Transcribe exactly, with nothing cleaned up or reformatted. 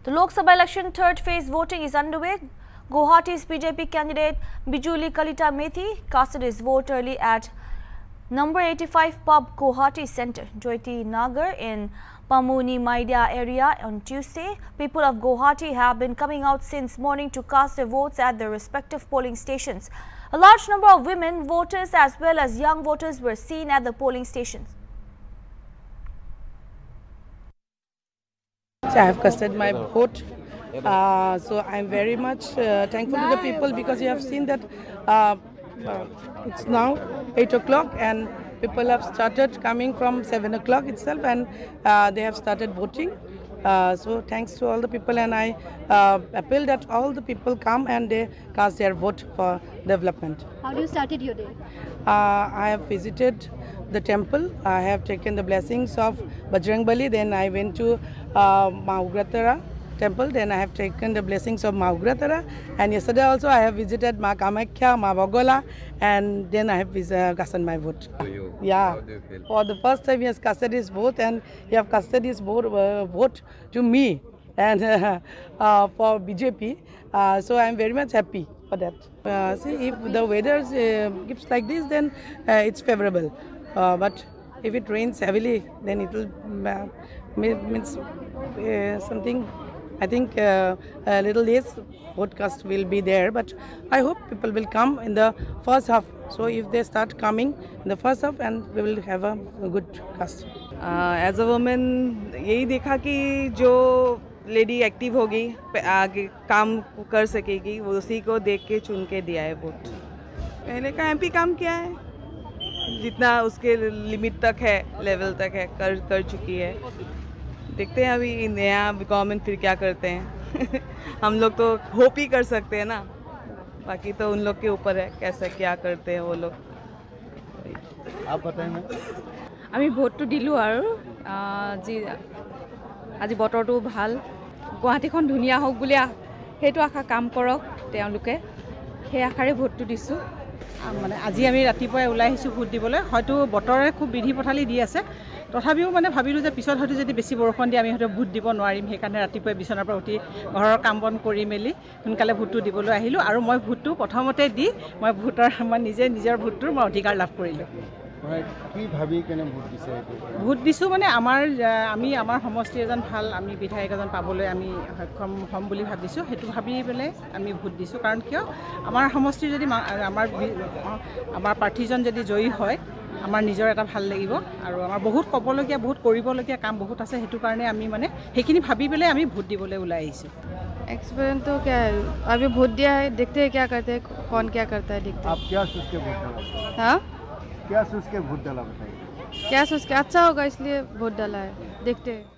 The Lok Sabha election third phase voting is underway. Guwahati's B J P candidate Bijuli Kalita Methi casted his vote early at number eighty-five Pub Guwahati Centre, Jyoti Nagar in Pamuni Maidia area on Tuesday. People of Guwahati have been coming out since morning to cast their votes at their respective polling stations. A large number of women voters as well as young voters were seen at the polling stations. I have casted my vote, uh, so I am very much uh, thankful to the people, because you have seen that uh, uh, it's now eight o'clock and people have started coming from seven o'clock itself, and uh, they have started voting. Uh, so thanks to all the people, and I uh, appeal that all the people come and they cast their vote for development. How do you started your day? Uh, I have visited the temple. I have taken the blessings of Bajrangbali. Then I went to uh, Maugratara temple. Then I have taken the blessings of Maugratara. And yesterday also I have visited Ma Kamakhya, Ma Bogola, and then I have uh, casted my vote. For you? Yeah. How do you feel? For the first time he has casted his vote, and he have casted his vote, uh, vote to me and uh, uh, for B J P. Uh, so I am very much happy for that. Uh, see, if the weather uh, keeps like this, then uh, it's favorable. Uh, but if it rains heavily, then it will uh, means uh, something. I think uh, a little less podcast will be there, but I hope people will come in the first half. So if they start coming in the first half, and we will have a, a good cast. Uh, as a woman, यही देखा कि जो lady active होगी, आगे काम कर सकेगी, वो उसी को देख के चुन के दिया है वोट. पहले का एमपी काम किया है, जितना उसके लिमिट तक है, लेवल तक है, कर कर चुकी है. देखते हैं अभी नया गवर्नमेंट फिर क्या करते हैं. हम लोग तो होप ही कर सकते हैं ना, बाकी तो उन लोग के ऊपर है कैसे क्या करते हैं वो लोग. आप बताएं ना. আমি ভোটটো দিলোঁ আৰু যি আজি বতৰটো ভাল, গুৱাহাটীখন ধুনীয়া হোক বুলি সেইটো আশা কাম কৰক তেওঁলোকে, সেই আশাৰে ভোটটো দিছোঁ. মানে আজি আমি ৰাতিপুৱাই ওলাই আহিছোঁ ভোট দিবলৈ. হয়তো বতৰে খুব বিধি পথালি দি আছে, তথাপিও মানে ভাবিলোঁ যে পিছত হয়তো যদি বেছি বৰষুণ দিয়ে আমি হয়তো ভোট দিব নোৱাৰিম. সেইকাৰণে ৰাতিপুৱাই বিচনাৰ পৰা উঠি ঘৰৰ কাম বন কৰি মেলি সোনকালে ভোটটো দিবলৈ আহিলোঁ. আৰু মই ভোটটো প্ৰথমতে দি মই ভোটৰ মই নিজে নিজৰ ভোটটোৰ মই অধিকাৰ লাভ কৰিলোঁ. কি ভাবি কেনে ভোট দিছে? ভোট দিছোঁ মানে আমাৰ আমি আমাৰ সমষ্টিৰ এজন ভাল আমি বিধায়ক এজন পাবলৈ আমি সক্ষম হ'ম বুলি ভাবিছোঁ. সেইটো ভাবি পেলাই আমি ভোট দিছোঁ. কাৰণ কিয়, আমাৰ সমষ্টিৰ যদি আমাৰ আমাৰ প্ৰাৰ্থীজন যদি জয়ী হয়, আমাৰ নিজৰ এটা ভাল লাগিব, আৰু আমাৰ বহুত ক'বলগীয়া বহুত কৰিবলগীয়া কাম বহুত আছে. সেইটো কাৰণে আমি মানে সেইখিনি ভাবি পেলাই আমি ভোট দিবলৈ ওলাই আহিছোঁ. एक्सपीरियंस तो क्या है, अभी वोट दिया है, देखते हैं क्या करते हैं, कौन क्या करता है, देखते हैं. आप क्या सोच के वोट डाला? हाँ, क्या सोच के वोट डाला बताइए. क्या सोच के अच्छा होगा इसलिए वोट डाला है, देखते हैं.